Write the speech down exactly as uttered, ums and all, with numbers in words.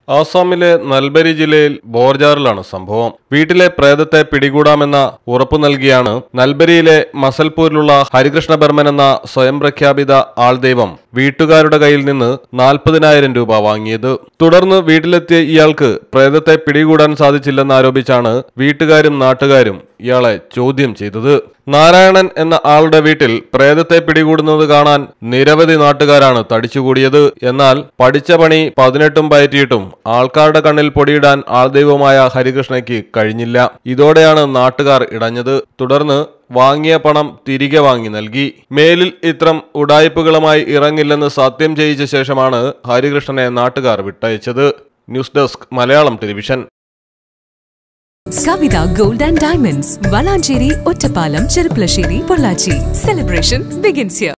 ആസാമിലെ നൽബരി ജില്ലയിൽ ബോർജാറിലാണ് സംഭവം. വീട്ടിലെ പ്രേതത്തെ പിടികൂടാമെന്ന ഉറപ്പു നൽകിയാണ് നൽബരിയിലെ മസൽപൂരിലുള്ള ഹരികൃഷ്ണ ബർമൻ എന്ന സ്വയം പ്രഖ്യാപിത ആൾദൈവം വീട്ടുകാരുടെ കയ്യിൽ നിന്ന് നാൽപ്പതിനായിരം രൂപ വാങ്ങിയത്. തുടർന്ന് വീട്ടിലെത്തിയ ഇയാൾക്ക് പ്രേതത്തെ പിടികൂടാൻ സാധിച്ചില്ലെന്നാരോപിച്ചാണ് വീട്ടുകാരും നാട്ടുകാരും ഇയാളെ ചോദ്യം ചെയ്തത്. നാരായണൻ എന്ന ആളുടെ വീട്ടിൽ പ്രേതത്തെ പിടികൂടുന്നത് കാണാൻ നിരവധി നാട്ടുകാരാണ് തടിച്ചുകൂടിയത്. എന്നാൽ പഠിച്ച പണി പതിനെട്ടും പയറ്റിയിട്ടും ആൾക്കാരുടെ കണ്ണിൽ പൊടിയിടാൻ ആൾദൈവമായ ഹരികൃഷ്ണയ്ക്ക് കഴിഞ്ഞില്ല. ഇതോടെയാണ് നാട്ടുകാർ ഇടഞ്ഞത്. തുടർന്ന് വാങ്ങിയ പണം തിരികെ വാങ്ങി നൽകി. മേലിൽ ഇത്തരം ഉഡായിപ്പുകളുമായി ഇറങ്ങില്ലെന്ന് സത്യം ചെയ്യിച്ച ശേഷമാണ് ഹരികൃഷ്ണനെ നാട്ടുകാർ വിട്ടയച്ചത്. News desk Malayalam television. Kavita Gold and Diamonds, Valancheri, Ottapalam, Cherupalasheri, Pollachi. Celebration begins here.